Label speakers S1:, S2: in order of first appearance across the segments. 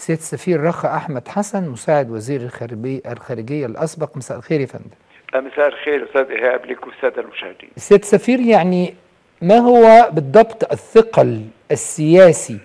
S1: سيادة السفير رخا أحمد حسن مساعد وزير الخارجية الأسبق. مساء الخير يا فندم.
S2: مساء الخير أستاذ إيهاب لك والسادة المشاهدين.
S1: سيادة السفير، يعني ما هو بالضبط الثقل السياسي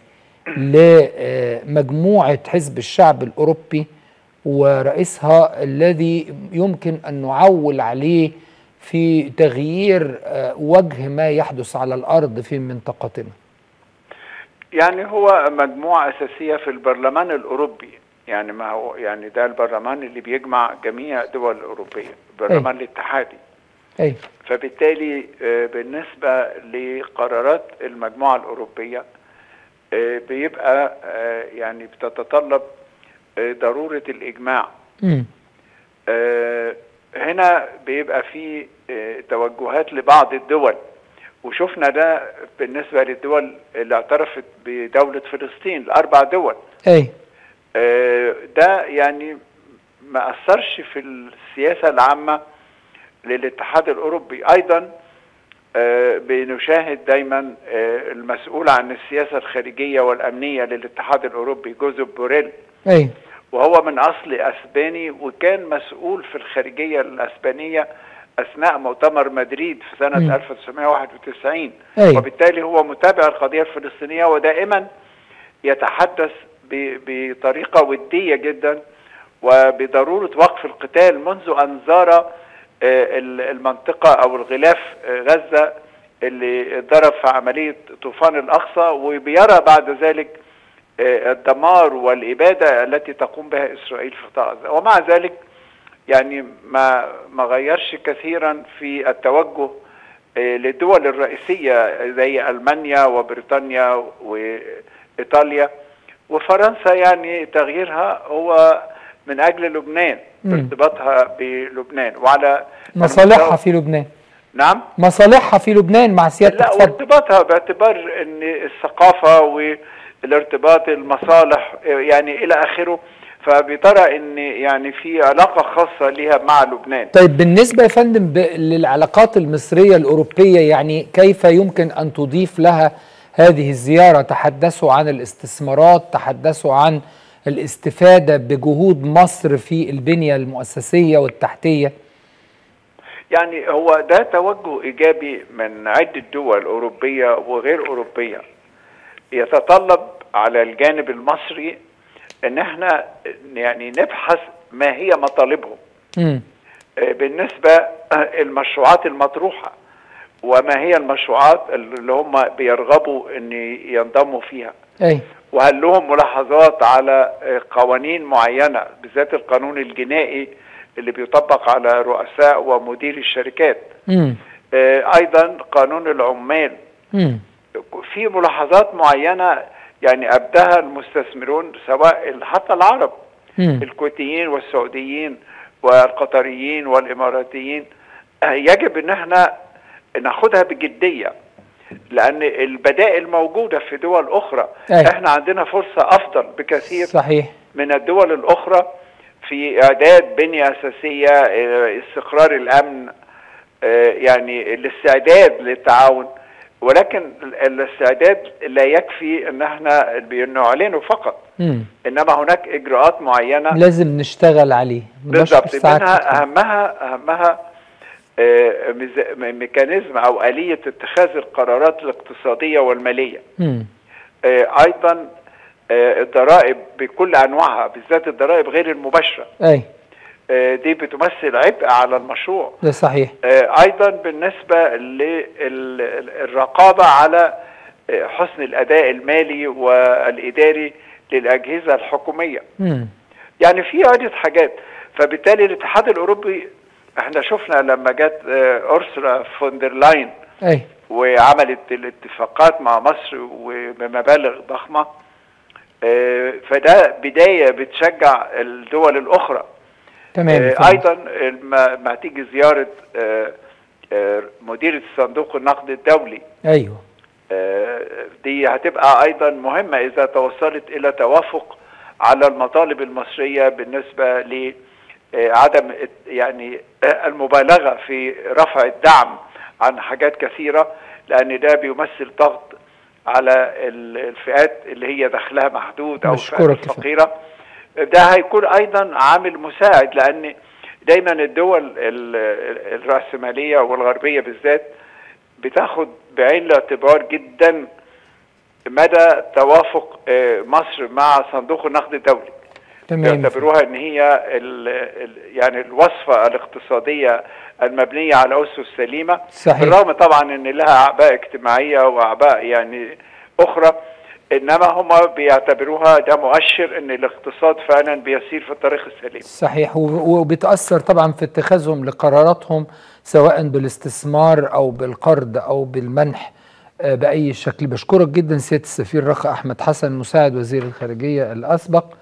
S1: لمجموعة حزب الشعب الأوروبي ورئيسها الذي يمكن أن نعول عليه في تغيير وجه ما يحدث على الأرض في منطقتنا؟
S2: يعني هو مجموعة أساسية في البرلمان الأوروبي، يعني ما هو يعني ده البرلمان اللي بيجمع جميع الدول الأوروبية، البرلمان الاتحادي. فبالتالي بالنسبة لقرارات المجموعة الأوروبية بيبقى يعني بتتطلب ضرورة الإجماع. هنا بيبقى في توجهات لبعض الدول، وشفنا ده بالنسبة للدول اللي اعترفت بدولة فلسطين، الأربع دول. ده يعني ما أثرش في السياسة العامة للاتحاد الأوروبي. أيضا بنشاهد دايما المسؤول عن السياسة الخارجية والأمنية للاتحاد الأوروبي جوزيف بوريل، وهو من أصل أسباني، وكان مسؤول في الخارجية الأسبانية أثناء مؤتمر مدريد في سنة 1991. وبالتالي هو متابع القضية الفلسطينية، ودائما يتحدث بطريقة ودية جدا وبضرورة وقف القتال منذ أن زار المنطقة أو الغلاف غزة اللي ضرب في عملية طوفان الأقصى، وبيرى بعد ذلك الدمار والإبادة التي تقوم بها إسرائيل في قطاع غزة. ومع ذلك يعني ما غيرش كثيرا في التوجه للدول الرئيسية زي ألمانيا وبريطانيا وإيطاليا وفرنسا. يعني تغييرها هو من أجل لبنان، ارتباطها بلبنان وعلى
S1: مصالحها في لبنان.
S2: نعم،
S1: مصالحها في لبنان مع سيادة
S2: لا، وارتباطها باعتبار ان الثقافة والارتباط المصالح يعني الى اخره، فبترى ان يعني في علاقة خاصة لها مع لبنان.
S1: طيب بالنسبة يا فندم للعلاقات المصرية الأوروبية، يعني كيف يمكن أن تضيف لها هذه الزيارة؟ تحدثوا عن الاستثمارات، تحدثوا عن الاستفادة بجهود مصر في البنية المؤسسية والتحتية.
S2: يعني هو ده توجه إيجابي من عدة دول أوروبية وغير أوروبية، يتطلب على الجانب المصري ان احنا يعني نبحث ما هي مطالبهم بالنسبة المشروعات المطروحة، وما هي المشروعات اللي هم بيرغبوا ان ينضموا فيها. وهل لهم ملاحظات على قوانين معينة، بالذات القانون الجنائي اللي بيطبق على رؤساء ومدير الشركات. ايضا قانون العمال في ملاحظات معينة يعني أبداها المستثمرون، سواء حتى العرب الكويتيين والسعوديين والقطريين والإماراتيين. يجب ان احنا ناخدها بجدية، لأن البدائل موجودة في دول أخرى. احنا عندنا فرصة أفضل بكثير من الدول الأخرى في إعداد بنية أساسية، استقرار الأمن، يعني الاستعداد للتعاون. ولكن الاستعداد لا يكفي ان احنا نعلنه فقط، انما هناك اجراءات معينة
S1: لازم نشتغل عليه
S2: بالضبط. منها اهمها ميكانيزم او آلية اتخاذ القرارات الاقتصادية والمالية. ايضا الضرائب بكل انواعها، بالذات الضرائب غير المباشرة، دي بتمثل عبء على المشروع.
S1: ده صحيح.
S2: ايضا بالنسبة للرقابة على حسن الاداء المالي والاداري للاجهزة الحكومية. يعني في عدة حاجات. فبالتالي الاتحاد الاوروبي احنا شفنا لما جت أورسولا فوندر لاين وعملت الاتفاقات مع مصر وبمبالغ ضخمة، فده بداية بتشجع الدول الاخرى. ايضا ما تيجي زيارة مديرة صندوق النقد الدولي، دي هتبقى ايضا مهمة اذا توصلت الى توافق على المطالب المصرية بالنسبة لعدم يعني المبالغة في رفع الدعم عن حاجات كثيرة، لان ده بيمثل ضغط على الفئات اللي هي دخلها محدود او
S1: الفئات
S2: الفقيره. ده هيكون ايضا عامل مساعد، لان دايما الدول الرأسمالية والغربية بالذات بتاخد بعين الاعتبار جدا مدى توافق مصر مع صندوق النقد الدولي. يعتبروها ان هي يعني الوصفة الاقتصادية المبنية على أسس سليمة.
S1: صحيح.
S2: بالرغم طبعا ان لها اعباء اجتماعية واعباء يعني اخرى، انما هم بيعتبروها ده مؤشر ان الاقتصاد فعلا بيسير في الطريق السليم.
S1: صحيح، وبتأثر طبعا في اتخاذهم لقراراتهم سواء بالاستثمار او بالقرض او بالمنح بأي شكل. بشكرك جدا سيادة السفير رخا أحمد حسن مساعد وزير الخارجية الأسبق.